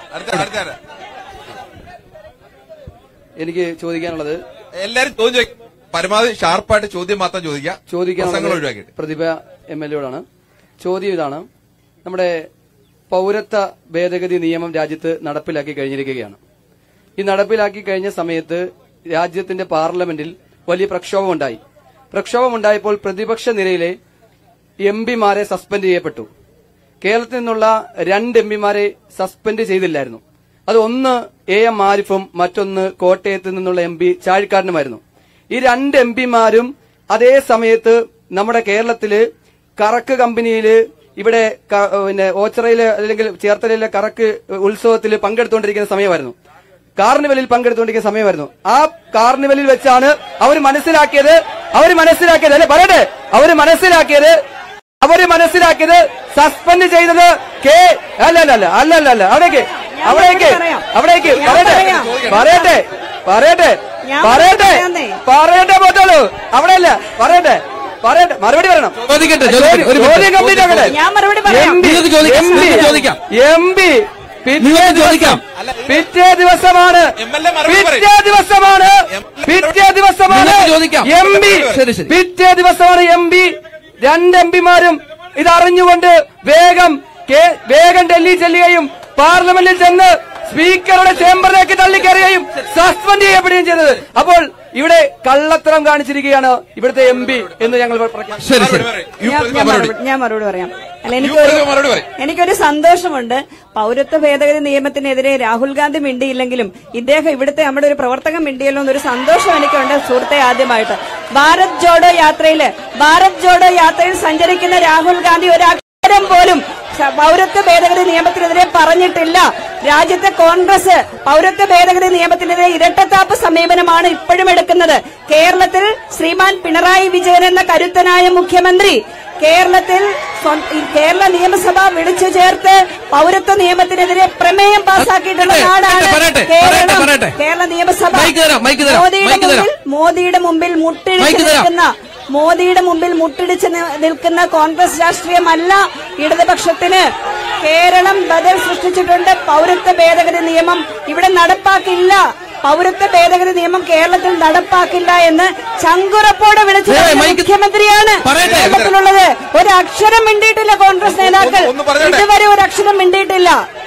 എനിക്ക് ചോദിക്കാനുള്ളത്, എല്ലാരും ചോദ്യം പരമാവധി ഷാർപ്പായിട്ട് ചോദ്യം മാത്രം ചോദിക്കാം. പ്രതിഭ MLA-യോടാണ് ചോദ്യം. ഇതാണ്, നമ്മുടെ പൌരത്വ ഭേദഗതി നിയമം രാജ്യത്ത് നടപ്പിലാക്കി കഴിഞ്ഞിരിക്കുകയാണ്. ഈ നടപ്പിലാക്കി കഴിഞ്ഞ സമയത്ത് രാജ്യത്തിന്റെ പാർലമെന്റിൽ വലിയ പ്രക്ഷോഭമുണ്ടായി. പ്രക്ഷോഭമുണ്ടായപ്പോൾ പ്രതിപക്ഷ നിരയിലെ MP-മാരെ സസ്പെൻഡ് ചെയ്യപ്പെട്ടു. കേരളത്തിൽ നിന്നുള്ള 2 MP-മാരെ സസ്പെൻഡ് ചെയ്തില്ലായിരുന്നു. അത് ഒന്ന് AM ആരിഫും മറ്റൊന്ന് കോട്ടയത്ത് നിന്നുള്ള MP ചാഴിക്കാരനുമായിരുന്നു. ഈ 2 MP-മാരും അതേ സമയത്ത് നമ്മുടെ കേരളത്തില് കറക്ക് കമ്പനിയില് ഇവിടെ ഓച്ചിറയിലെ അല്ലെങ്കിൽ ചേർത്തലയിലെ കറക്ക് ഉത്സവത്തിൽ പങ്കെടുത്തുകൊണ്ടിരിക്കുന്ന സമയമായിരുന്നു. കാർണിവലിൽ പങ്കെടുത്തുകൊണ്ടിരിക്കുന്ന സമയമായിരുന്നു. ആ കാർണിവലിൽ വെച്ചാണ് അവർ മനസ്സിലാക്കിയത് അല്ലെ പറയട്ടെ അവര് മനസ്സിലാക്കിയത് സസ്പെൻഡ് ചെയ്തത് അല്ലല്ല അവിടേക്ക് പറയട്ടെ പറ്റുള്ളൂ. അവിടെയല്ല പറയട്ടെ മറുപടി പറയണം. MP പിറ്റേ ദിവസമാണ് MP 2 MP-മാരും ഇതറിഞ്ഞുകൊണ്ട് വേഗം ഡൽഹി ചെല്ലുകയും പാർലമെന്റിൽ ചെന്ന് സ്പീക്കറുടെ ചേംബറിലേക്ക് തള്ളിക്കയറുകയും സസ്പെൻഡ് ചെയ്യപ്പെടുകയും ചെയ്തത്. അപ്പോൾ ഇവിടെ കള്ളത്തരം കാണിച്ചിരിക്കുകയാണ് ഇവിടുത്തെ MP എന്ന് ഞങ്ങൾ ഞാൻ മറുപടി പറയാം. അല്ല, എനിക്കൊരു സന്തോഷമുണ്ട്. പൌരത്വ ഭേദഗതി നിയമത്തിനെതിരെ രാഹുൽ ഗാന്ധി മിണ്ടിയില്ലെങ്കിലും ഇദ്ദേഹം ഇവിടുത്തെ നമ്മുടെ ഒരു പ്രവർത്തകൻ മിണ്ടിയല്ലോ എന്നൊരു സന്തോഷം എനിക്കുണ്ട്. സുഹൃത്തെ, ആദ്യമായിട്ട് ഭാരത് ജോഡോ യാത്രയിൽ സഞ്ചരിക്കുന്ന രാഹുൽ ഗാന്ധി ഒരക്ഷരം പോലും പൌരത്വ ഭേദഗതി നിയമത്തിനെതിരെ പറഞ്ഞിട്ടില്ല. രാജ്യത്തെ കോൺഗ്രസ് പൌരത്വ ഭേദഗതി നിയമത്തിനെതിരെ ഇരട്ടത്താപ്പ് സമീപനമാണ് ഇപ്പോഴും എടുക്കുന്നത്. കേരളത്തിൽ ശ്രീമാൻ പിണറായി വിജയൻ എന്ന കരുത്തനായ മുഖ്യമന്ത്രി കേരള നിയമസഭ വിളിച്ചു ചേർത്ത് പൌരത്വ നിയമത്തിനെതിരെ പ്രമേയം പാസാക്കിയിട്ടുള്ള നാടാണ് കേരള നിയമസഭ. മോദിയുടെ മുമ്പിൽ മുട്ടിടിച്ച് നിൽക്കുന്ന കോൺഗ്രസ് രാഷ്ട്രീയമല്ല ഇടതുപക്ഷത്തിന്. കേരളം ബദൽ സൃഷ്ടിച്ചിട്ടുണ്ട്. പൌരത്വ ഭേദഗതി നിയമം ഇവിടെ നടപ്പാക്കില്ല. പൌരത്വ ഭേദഗതി നിയമം കേരളത്തിൽ നടപ്പാക്കില്ല എന്ന് ചങ്കുറപ്പോടെ വിളിച്ചു മുഖ്യമന്ത്രിയാണ് കേരളത്തിലുള്ളത്. ഒരക്ഷരം മിണ്ടിയിട്ടില്ല കോൺഗ്രസ് നേതാക്കൾ, ഇതുവരെ ഒരക്ഷരം മിണ്ടിയിട്ടില്ല.